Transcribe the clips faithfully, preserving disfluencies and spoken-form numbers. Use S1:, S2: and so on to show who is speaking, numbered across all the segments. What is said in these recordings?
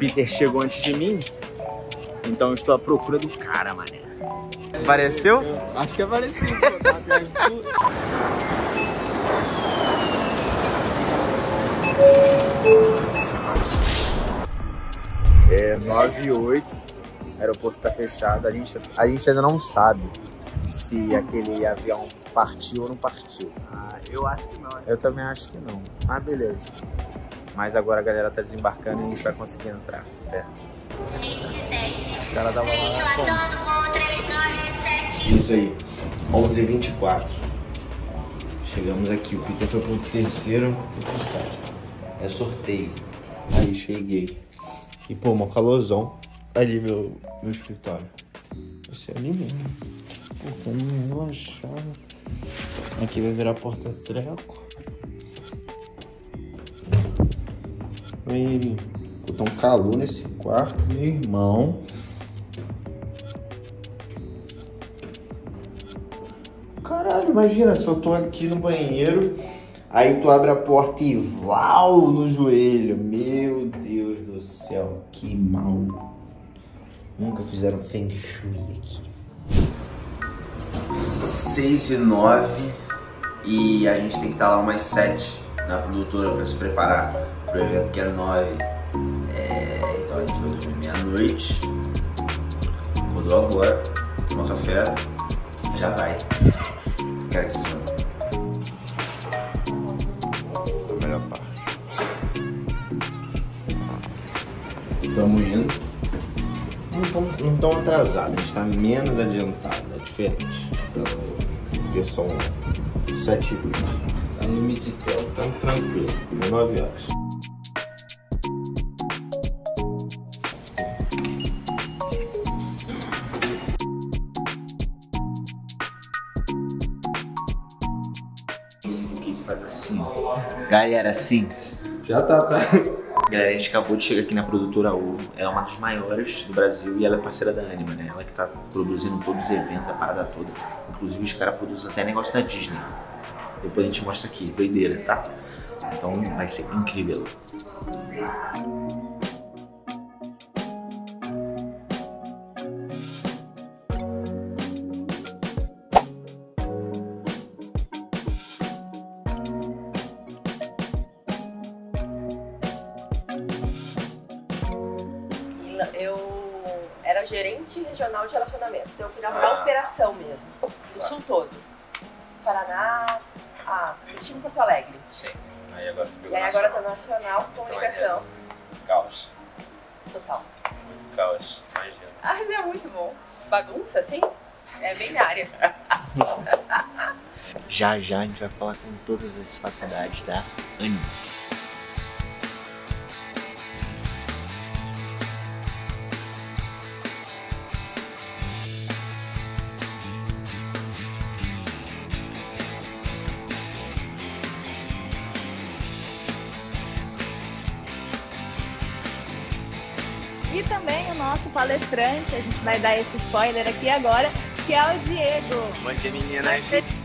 S1: Peter chegou antes de mim, então eu estou à procura do cara, mané.
S2: Apareceu?
S3: Eu acho que apareceu, pô. Tá atrás de tudo.
S1: É nove e oito, o aeroporto tá fechado, a gente, a gente ainda não sabe se aquele avião partiu ou não partiu.
S3: Ah, eu acho que não.
S1: Eu também acho que não, mas beleza. Mas agora a galera tá desembarcando e a gente vai conseguir entrar, fé. Os caras davam lá.
S2: Isso aí, onze e vinte e quatro. Chegamos aqui, o Peter foi pro terceiro, foi pro sétimo. É sorteio. Aí cheguei. E pô, uma calorzão. Ali meu, meu escritório. Esse é ali mesmo. Pô, como relaxado. Aqui vai virar porta-treco. Ele. Pô, tá um calor nesse quarto, meu irmão. Caralho, imagina se eu tô aqui no banheiro, aí tu abre a porta e val no joelho. Meu Deus do céu, que mal. Nunca fizeram feng shui aqui. seis e nove e a gente tem que estar lá umas sete na produtora pra se preparar pro evento que é nove. É, então a gente vai dormir meia-noite. Acordou agora, tomar café, já vai. Quero que sim. Foi a melhor parte. Estamos indo. Não estamos não tão atrasados, a gente está menos adiantado, é diferente. Porque são sete e vinte. Tá no Mid-Tel, então tranquilo, nove horas. Assim, galera, assim,
S3: Já tá, tá.
S1: galera, a gente acabou de chegar aqui na produtora Ovo. Ela é uma das maiores do Brasil e ela é parceira da Anima, né? Ela que tá produzindo todos os eventos, a parada toda. Inclusive os caras produzem até negócio da Disney. Depois a gente mostra aqui, doideira, tá? Então vai ser incrível.
S4: Eu era gerente regional de relacionamento, então eu cuidava da operação mesmo, do sul todo. Paraná, ah, Curitiba e Porto Alegre.
S1: Sim. Aí agora
S4: E aí agora tá nacional, comunicação.
S1: Caos.
S4: Total.
S1: Muito caos, imagina.
S4: Ah, mas é muito bom. Bagunça, assim? É bem na área.
S1: Já já a gente vai falar com todas as faculdades da Anima.
S5: E também o nosso palestrante, a gente vai dar esse spoiler aqui agora, que é o Diego.
S1: Bom dia, meninas.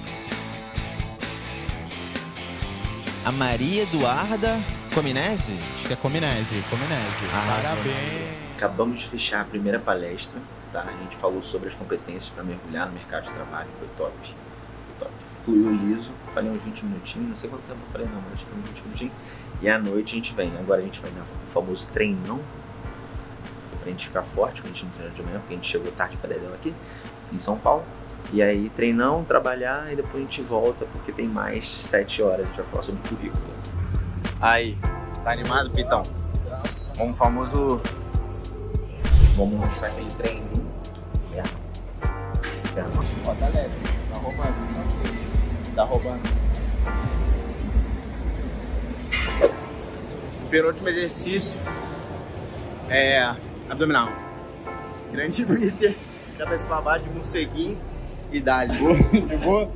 S6: A Maria Eduarda Cominese?
S7: Acho que é Cominese, Cominese. Parabéns.
S1: Acabamos de fechar a primeira palestra, tá? A gente falou sobre as competências para mergulhar no mercado de trabalho, foi top. Foi top. Fluiu liso, falei uns vinte minutinhos, não sei quanto tempo eu falei não, mas foi uns vinte minutinhos. E à noite a gente vem, agora a gente vai dar o famoso treinão, pra gente ficar forte, quando a gente não treina de manhã, porque a gente chegou tarde pra dedéu aqui, em São Paulo. E aí treinão, trabalhar e depois a gente volta, porque tem mais sete horas, a gente vai falar sobre currículo. Aí, tá animado, Pitão? Vamos famoso... Vamos mostrar aquele treininho. É. É.
S3: Ó, tá leve. Tá roubando.
S1: Tá roubando. Penúltimo exercício é abdominal. Grande Peter, cabeça pra baixo, de morceguinho e dá-lhe. De boa?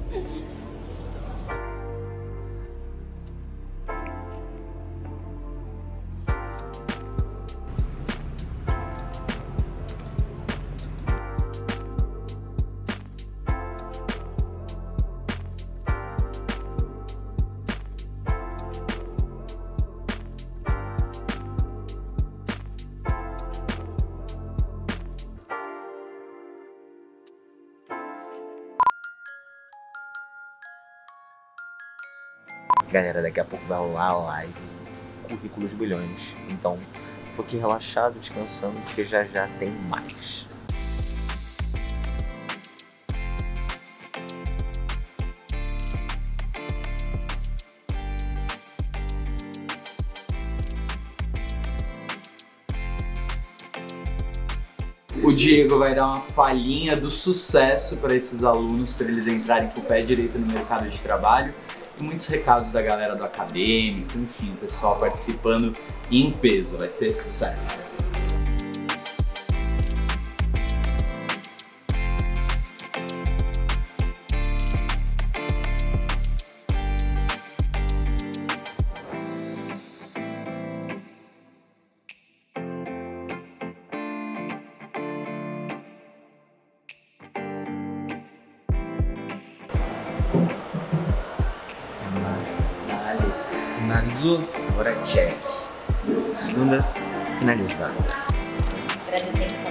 S1: Galera, daqui a pouco vai rolar a live Currículos Bilhões. Então, fique relaxado, descansando, porque já já tem mais.
S7: O Diego vai dar uma palhinha do sucesso para esses alunos, para eles entrarem com o pé direito no mercado de trabalho. E muitos recados da galera do acadêmico, enfim, o pessoal participando em peso. Vai ser sucesso.
S1: Finalizou? Agora check. Segunda finalizada.
S4: Agradecendo